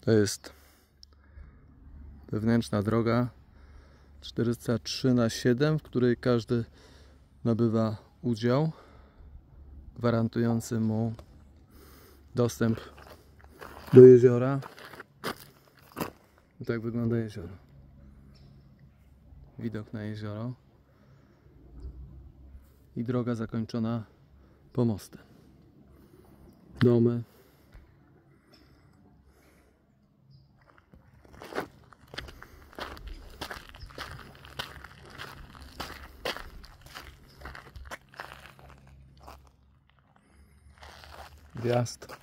To jest wewnętrzna droga 403/7, w której każdy nabywa udział, gwarantujący mu dostęp do jeziora. I tak wygląda jezioro. Widok na jezioro i droga zakończona pomostem. Domy. Wjazd.